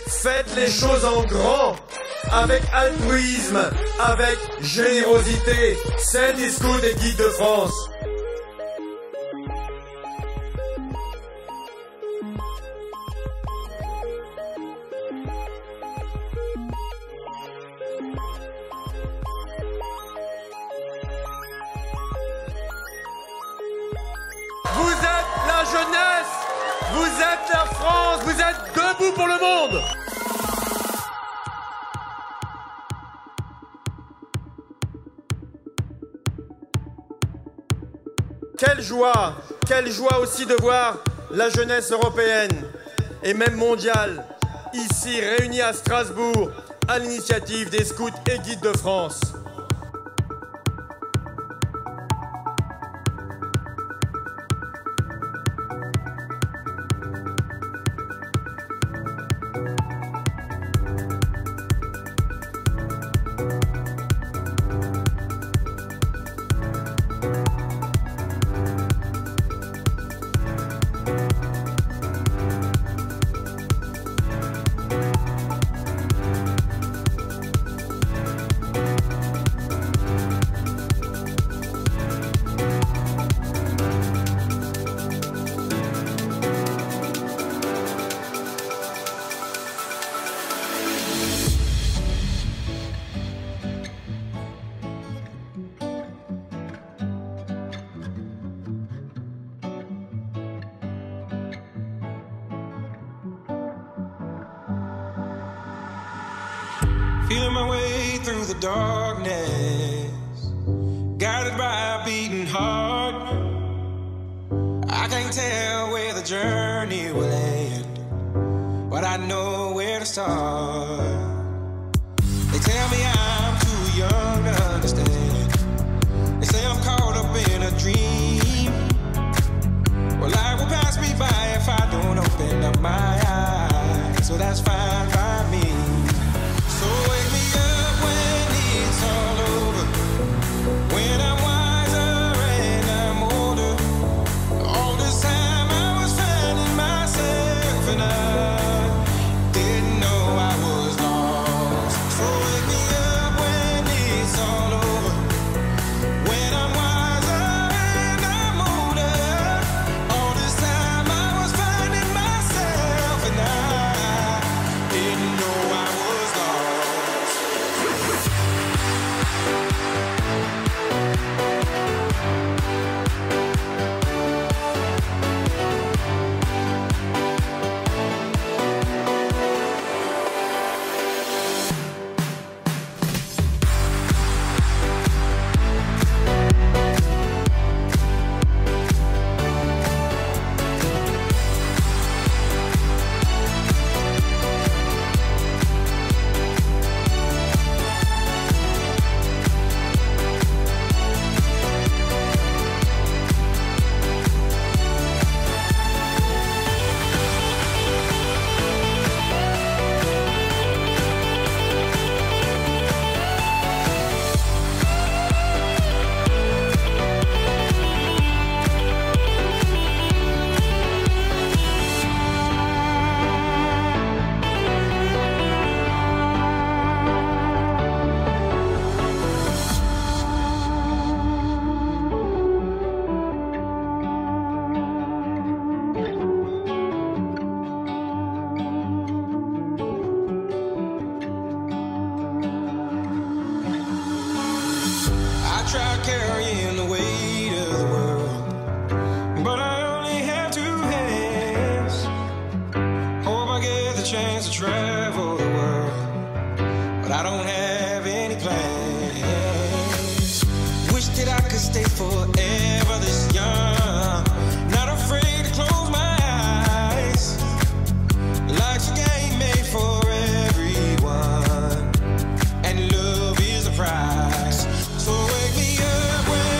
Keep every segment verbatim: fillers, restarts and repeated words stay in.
Faites les choses en grand, avec altruisme, avec générosité. C'est des scouts et guides de France. Vous êtes la jeunesse, vous êtes la France, vous êtes debout pour le monde. Quelle joie, quelle joie aussi de voir la jeunesse européenne et même mondiale, ici réunie à Strasbourg, à l'initiative des scouts et guides de France. Feeling my way through the darkness, guided by a beating heart. I can't tell where the journey will end, but I know where to start. They tell me I'm too young to understand. They say I'm caught up in a dream. Well, life will pass me by if I don't open up my eyes, so that's fine by me. So wake me up when it's all over, when I'm wiser and I'm older. All this time I was finding myself and I didn't know I was lost. So wake me up when it's all over, when I'm wiser and I'm older. All this time I was finding myself and I didn't know I was lost. I tried carrying the weight of the world, but I only have two hands. Hope I get the chance to travel the world, but I don't have any plans. Wish that I could stay forever this young, not afraid to close my eyes. Life's a game made for everyone, and love is the prize. So wake me up when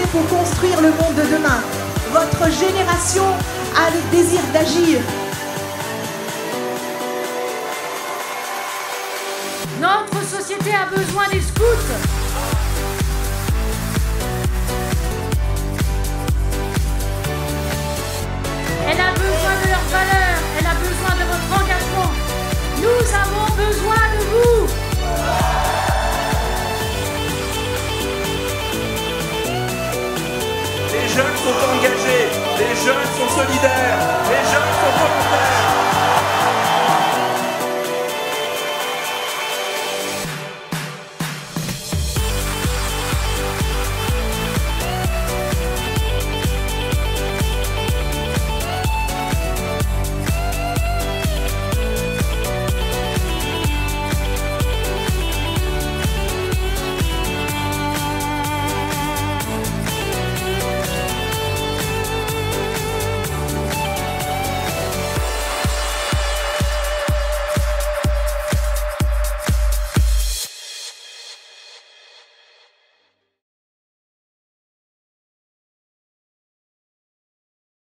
pour construire le monde de demain. Votre génération a le désir d'agir. Notre société a besoin des scouts. Elle a besoin de leurs valeurs, elle a besoin de votre engagement. Nous avons besoin de vous. Les jeunes sont engagés, les jeunes sont solidaires.